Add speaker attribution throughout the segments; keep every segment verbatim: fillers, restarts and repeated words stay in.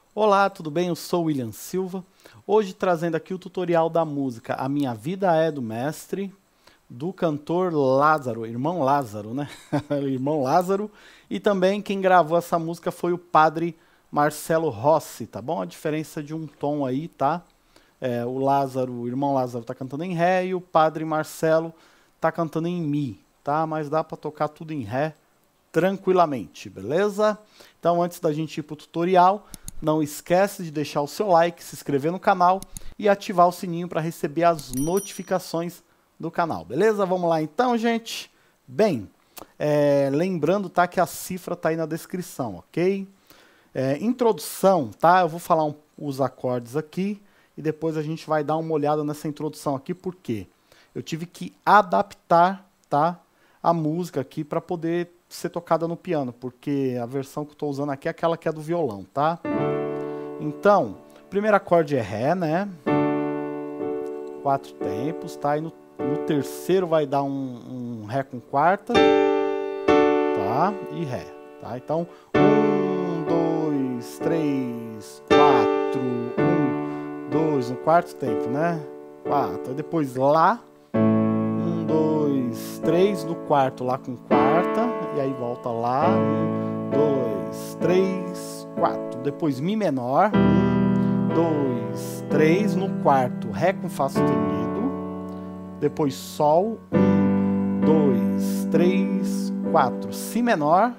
Speaker 1: Olá, tudo bem? Eu sou o William Silva. Hoje trazendo aqui o tutorial da música A Minha Vida é do Mestre, do cantor Lázaro, irmão Lázaro, né? Irmão Lázaro. E também quem gravou essa música foi o padre Marcelo Rossi, tá bom? A diferença de um tom aí, tá? É, o Lázaro, o irmão Lázaro tá cantando em Ré e o padre Marcelo tá cantando em Mi, tá? Mas dá para tocar tudo em Ré tranquilamente, beleza? Então antes da gente ir pro tutorial, não esquece de deixar o seu like, se inscrever no canal e ativar o sininho para receber as notificações do canal, beleza? Vamos lá então, gente? Bem, é, lembrando, tá, que a cifra tá aí na descrição, ok? É, introdução, tá? Eu vou falar um, os acordes aqui e depois a gente vai dar uma olhada nessa introdução aqui, porque eu tive que adaptar, tá, a música aqui para poder ser tocada no piano, porque a versão que eu estou usando aqui é aquela que é do violão, tá? Então, o primeiro acorde é Ré, né? Quatro tempos, tá? E no, no terceiro vai dar um, um Ré com quarta, tá? E Ré, tá? Então, um, dois, três, quatro, um, dois, no quarto tempo, né? Quatro, depois Lá, um, dois, três, no quarto, Lá com quarta, e aí volta Lá, um, dois, três, quatro, depois Mi menor, um, dois, três, no quarto, Ré com Fá sustenido, depois Sol, um, dois, três, quatro, Si menor,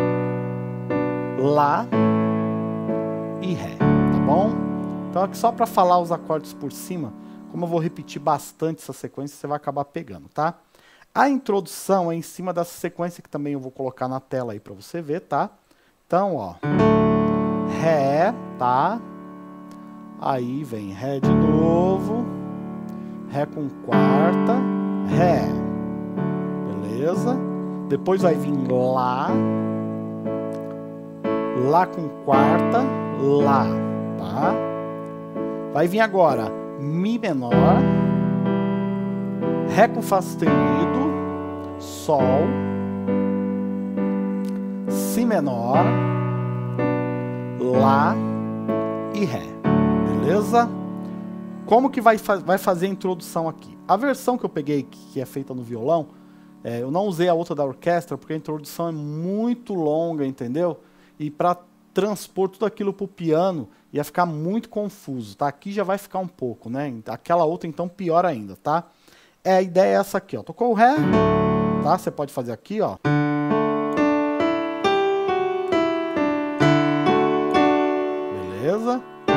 Speaker 1: Lá e Ré, tá bom? Então aqui só para falar os acordes por cima, como eu vou repetir bastante essa sequência, você vai acabar pegando, tá? A introdução é em cima dessa sequência que também eu vou colocar na tela aí para você ver, tá? Então, ó, Ré, tá? Aí vem Ré de novo, Ré com quarta, Ré, beleza? Depois vai vir Lá, Lá com quarta, Lá, tá? Vai vir agora Mi menor, Ré com Fá sustenido, Sol, Si menor, Lá e Ré, beleza? Como que vai, fa vai fazer a introdução aqui? A versão que eu peguei, que é feita no violão, é, eu não usei a outra da orquestra, porque a introdução é muito longa, entendeu? E para transpor tudo aquilo para o piano, ia ficar muito confuso, tá? Aqui já vai ficar um pouco, né? Aquela outra, então, pior ainda, tá? É, a ideia é essa aqui, ó. Tocou o Ré, tá? Você pode fazer aqui, ó. Beleza?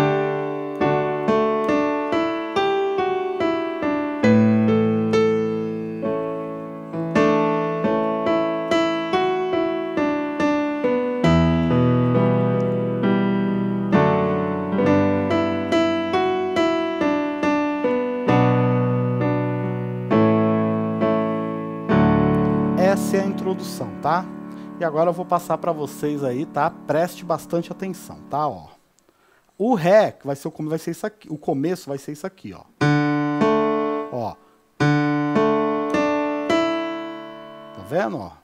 Speaker 1: Essa é a introdução, tá? E agora eu vou passar para vocês aí, tá? Preste bastante atenção, tá? Ó. O Ré, que vai ser o começo, vai ser isso aqui. O começo vai ser isso aqui, ó. Ó. Tá vendo, ó?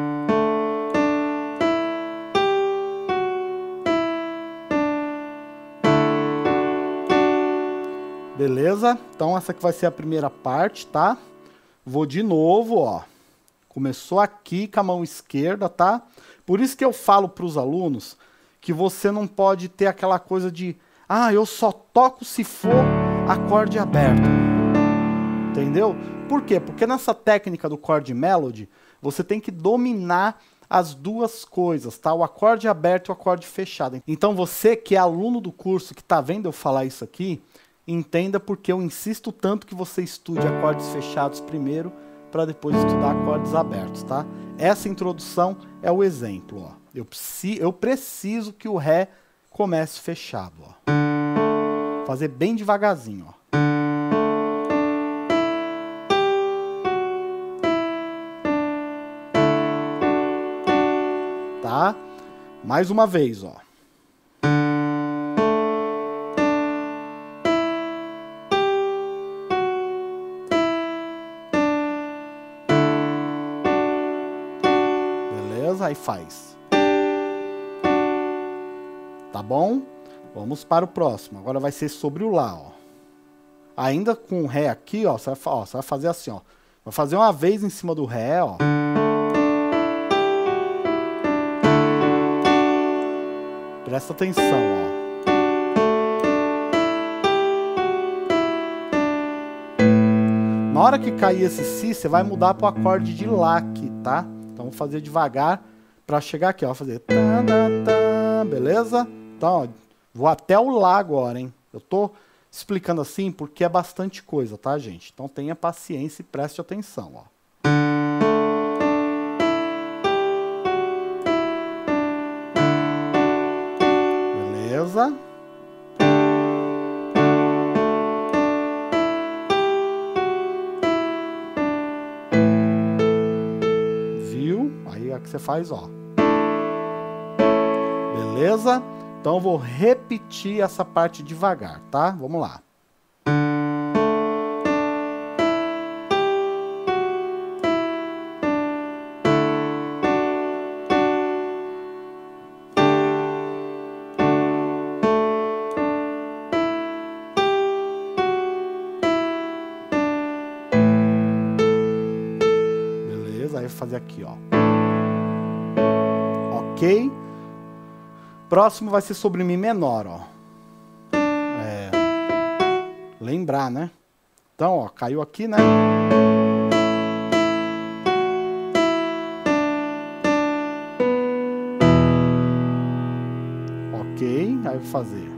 Speaker 1: Beleza? Então essa aqui vai ser a primeira parte, tá? Vou de novo, ó. Começou aqui com a mão esquerda, tá? Por isso que eu falo para os alunos que você não pode ter aquela coisa de ah, eu só toco se for acorde aberto. Entendeu? Por quê? Porque nessa técnica do chord melody, você tem que dominar as duas coisas, tá? O acorde aberto e o acorde fechado. Então você que é aluno do curso, que tá vendo eu falar isso aqui, entenda porque eu insisto tanto que você estude acordes fechados primeiro, para depois estudar acordes abertos, tá? Essa introdução é o exemplo, ó. Eu, preci eu preciso que o Ré comece fechado, ó. Fazer bem devagarzinho, ó. Tá? Mais uma vez, ó. Aí faz. Tá bom? Vamos para o próximo. Agora vai ser sobre o Lá, ó. Ainda com o Ré aqui, ó, você vai, ó, você vai fazer assim, ó. Vai fazer uma vez em cima do Ré, ó. Presta atenção, ó. Na hora que cair esse Si, você vai mudar para o acorde de Lá aqui, tá? Então, vou fazer devagar para chegar aqui, ó. Vou fazer... Tá, tá, tá, beleza? Então, ó, vou até o Lá agora, hein? Eu tô explicando assim porque é bastante coisa, tá, gente? Então, tenha paciência e preste atenção, ó. Beleza? Viu? Aí é que você faz, ó. Beleza? Então eu vou repetir essa parte devagar, tá? Vamos lá. Beleza? Aí eu vou fazer aqui, ó. Ok? Próximo vai ser sobre Mi menor, ó. É, lembrar, né? Então, ó, caiu aqui, né? Ok, aí eu vou fazer.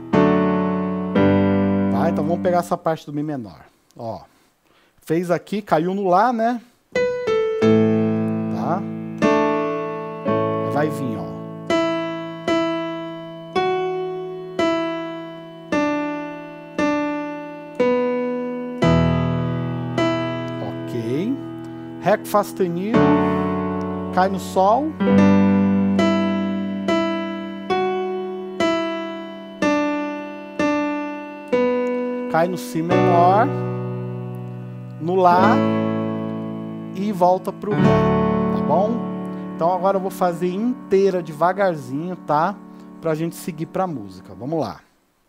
Speaker 1: Tá, então vamos pegar essa parte do Mi menor. Ó, fez aqui, caiu no Lá, né? Tá? Aí vai vir, ó. Ré com Fá sustenido, cai no Sol, cai no Si menor, no Lá e volta pro Ré, tá bom? Então agora eu vou fazer inteira devagarzinho, tá? Pra gente seguir pra música, vamos lá.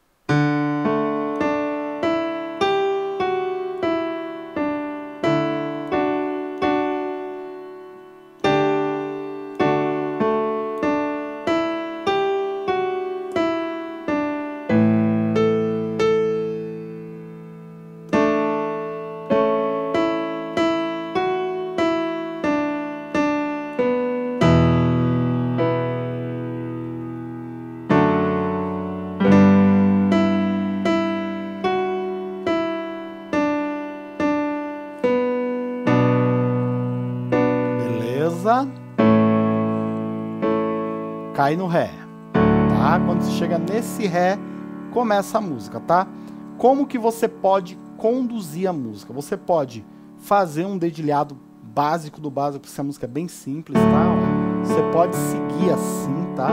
Speaker 1: Cai no Ré, tá? Quando você chega nesse Ré, começa a música, tá? Como que você pode conduzir a música? Você pode fazer um dedilhado básico do básico, porque essa música é bem simples, tá? Você pode seguir assim, tá?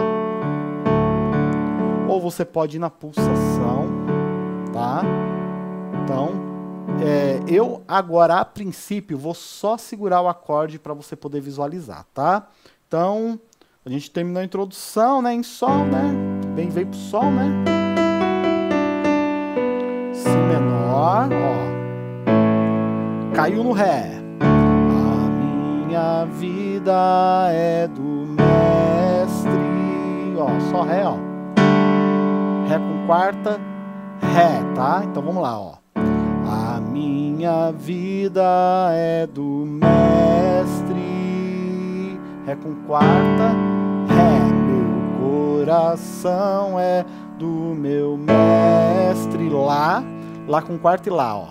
Speaker 1: Ou você pode ir na pulsação, tá? Então, é, eu agora, a princípio, vou só segurar o acorde para você poder visualizar, tá? Então, a gente terminou a introdução, né, em Sol, né? Bem, veio pro Sol, né? Si menor, ó. Caiu no Ré. A minha vida é do mestre. Ó, só Ré, ó. Ré com quarta, Ré, tá? Então vamos lá, ó. A minha vida é do mestre. Ré com quarta, Ré. Meu coração é do meu mestre. Lá, Lá com quarta e Lá, ó.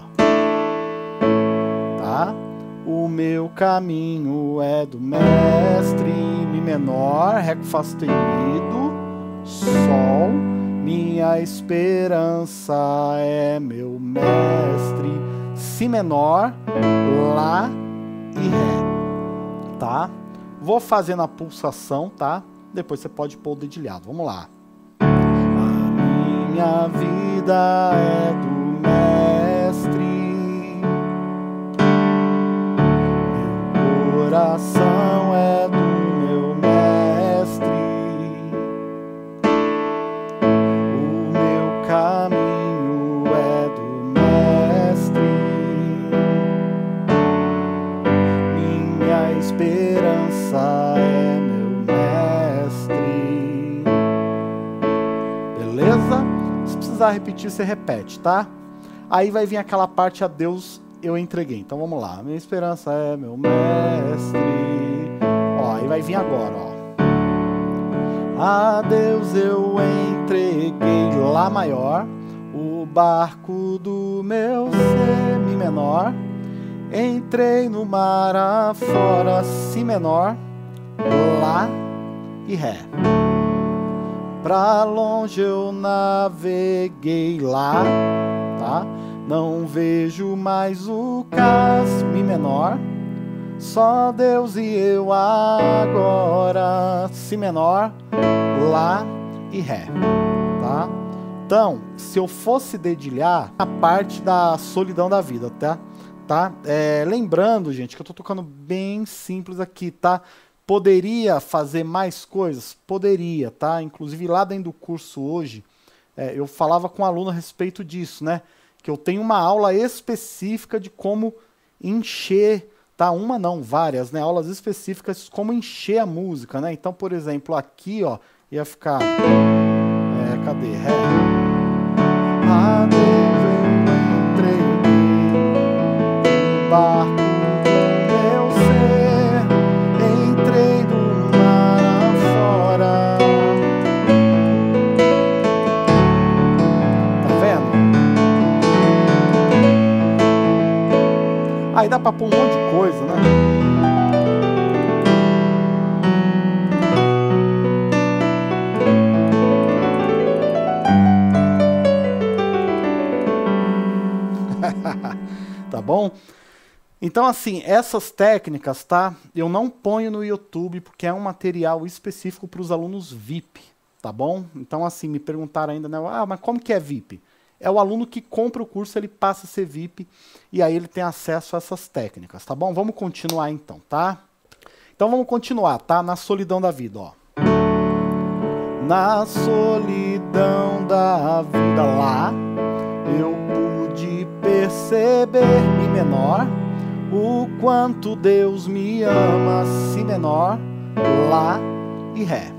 Speaker 1: Tá? O meu caminho é do mestre. Mi menor, Ré com Fá sustenido, Sol. Minha esperança é meu mestre. Si menor, Lá e Ré. Tá? Vou fazer na pulsação, tá? Depois você pode pôr o dedilhado. Vamos lá. A minha vida é do mestre. Meu coração é do meu mestre. O beleza? Se precisar repetir, você repete, tá? Aí vai vir aquela parte a Deus eu entreguei. Então vamos lá. Minha esperança é meu mestre. Ó, aí vai vir agora, ó. A Deus eu entreguei Lá maior, o barco do meu ser, Mi menor. Entrei no mar afora, Si menor, Lá e Ré. Pra longe eu naveguei Lá, tá? Não vejo mais o cais, Mi menor. Só Deus e eu agora, Si menor, Lá e Ré, tá? Então, se eu fosse dedilhar a parte da solidão da vida, tá? tá? É, lembrando, gente, que eu tô tocando bem simples aqui, tá? Poderia fazer mais coisas? Poderia, tá? Inclusive lá dentro do curso hoje, é, eu falava com o aluno a respeito disso, né? Que eu tenho uma aula específica de como encher, tá? Uma não, várias, né? Aulas específicas de como encher a música, né? Então, por exemplo, aqui, ó, ia ficar... É, cadê? Ré. A Deus eu entreguei o barco do meu ser, entrei do mar afora. Tá vendo? Aí dá pra pôr um monte de coisa, né? Tá bom? Então, assim, essas técnicas, tá? Eu não ponho no YouTube porque é um material específico para os alunos V I P, tá bom? Então, assim, me perguntaram ainda, né? Ah, mas como que é V I P? É o aluno que compra o curso, ele passa a ser V I P e aí ele tem acesso a essas técnicas, tá bom? Vamos continuar então, tá? Então vamos continuar, tá? Na solidão da vida, ó. Na solidão da vida lá, eu pude perceber, Mi menor, o quanto Deus me ama, Si menor, Lá e Ré.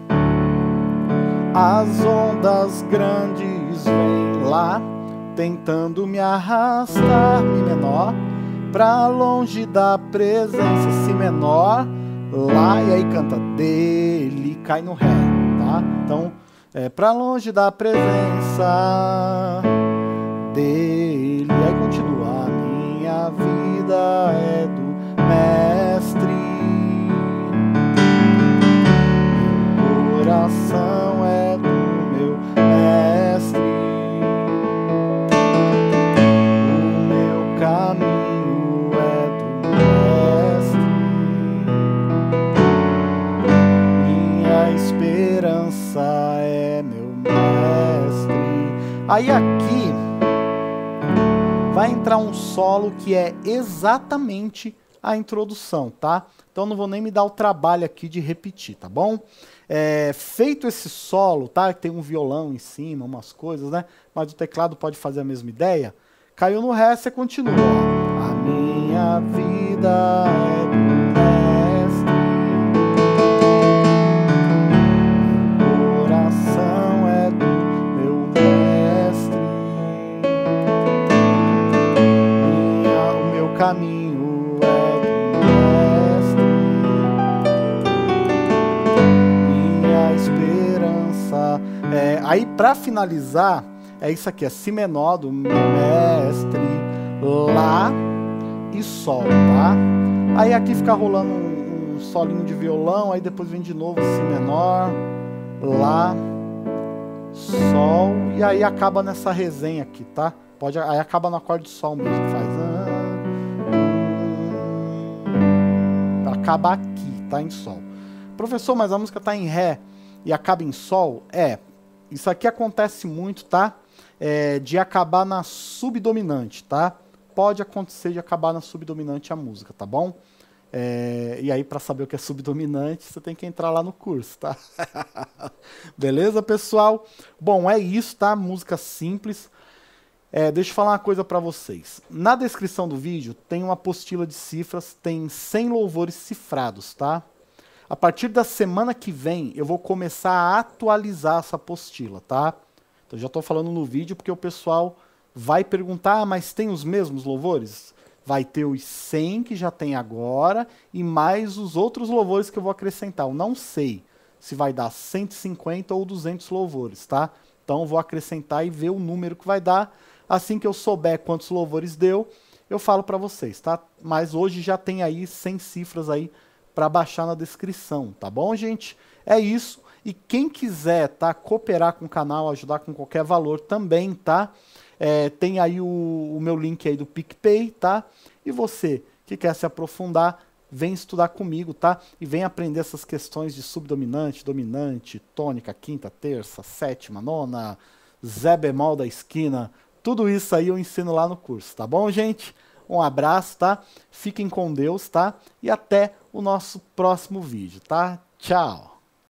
Speaker 1: As ondas grandes vêm lá, tentando me arrastar, Mi menor, pra longe da presença, Si menor, Lá, e aí canta dele, cai no Ré, tá? Então, é pra longe da presença dele, aí continua. A minha vida é do mestre, meu coração é do meu mestre, o meu caminho é do mestre, minha esperança é meu mestre. Aí aqui vai entrar um solo que é exatamente a introdução, tá? Então não vou nem me dar o trabalho aqui de repetir, tá bom? É, feito esse solo, tá? Tem um violão em cima, umas coisas, né? Mas o teclado pode fazer a mesma ideia. Caiu no Ré, você continua. A minha vida é do mestre, meu coração é do meu mestre, minha, o meu caminho é do mestre, minha esperança é... Aí para finalizar é isso aqui, é Si menor do mestre, Lá e Sol, tá? Aí aqui fica rolando um, um solinho de violão, aí depois vem de novo Si menor, Lá, Sol, e aí acaba nessa resenha aqui, tá? Pode, aí acaba no acorde de Sol mesmo, faz... Pra acabar aqui, tá? Em Sol. Professor, mas a música tá em Ré e acaba em Sol? É, isso aqui acontece muito, tá? É, de acabar na subdominante, tá? Pode acontecer de acabar na subdominante a música, tá bom? É, e aí, para saber o que é subdominante, você tem que entrar lá no curso, tá? Beleza, pessoal? Bom, é isso, tá? Música simples. É, deixa eu falar uma coisa para vocês. Na descrição do vídeo tem uma apostila de cifras, tem cem louvores cifrados, tá? A partir da semana que vem, eu vou começar a atualizar essa apostila, tá? Então, já estou falando no vídeo porque o pessoal vai perguntar, ah, mas tem os mesmos louvores? Vai ter os cem que já tem agora e mais os outros louvores que eu vou acrescentar. Eu não sei se vai dar cento e cinquenta ou duzentos louvores, tá? Então, vou acrescentar e ver o número que vai dar. Assim que eu souber quantos louvores deu, eu falo para vocês, tá? Mas hoje já tem aí cem cifras aí para baixar na descrição, tá bom, gente? É isso. E quem quiser, tá, cooperar com o canal, ajudar com qualquer valor também, tá? É, tem aí o, o meu link aí do PicPay, tá? E você que quer se aprofundar, vem estudar comigo, tá? E vem aprender essas questões de subdominante, dominante, tônica, quinta, terça, sétima, nona, Zé bemol da esquina. Tudo isso aí eu ensino lá no curso, tá bom, gente? Um abraço, tá? Fiquem com Deus, tá? E até o nosso próximo vídeo, tá? Tchau!